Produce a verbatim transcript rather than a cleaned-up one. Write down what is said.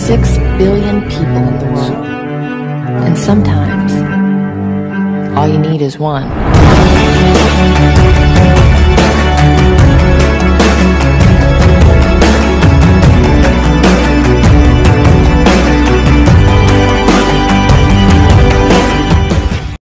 six billion people in the world. And sometimes, all you need is one.